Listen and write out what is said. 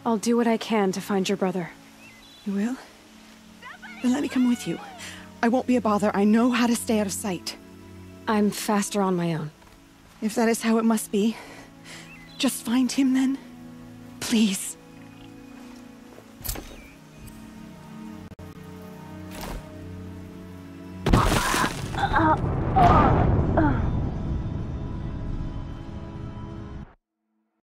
I'll do what I can to find your brother. You will? Then let me come with you. I won't be a bother. I know how to stay out of sight. I'm faster on my own. If that is how it must be, just find him then. Please.